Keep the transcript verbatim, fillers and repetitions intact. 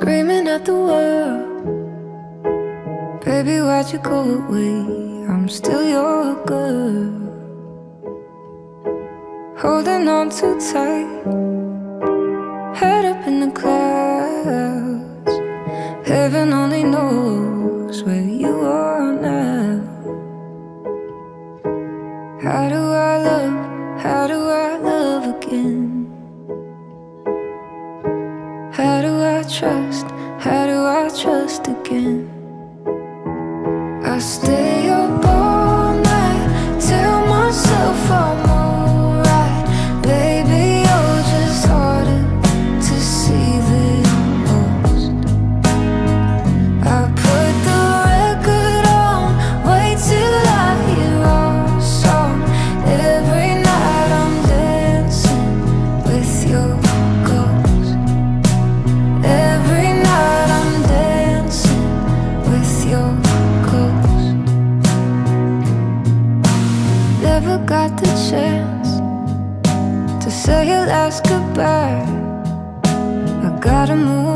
screaming at the world. Baby, why'd you go away? I'm still your girl. Holding on too tight, head up in the clouds. Heaven only knows where you are now. How do I love, how do I love again? How do I trust, how do I trust again? I stay up all night, tell myself I'm alright. Baby, you're just harder to see than most. I put the record on, wait till I hear our song. Every night I'm dancing with your ghost. Every night I'm dancing with your ghost. Never got the chance to say your last goodbye. I gotta move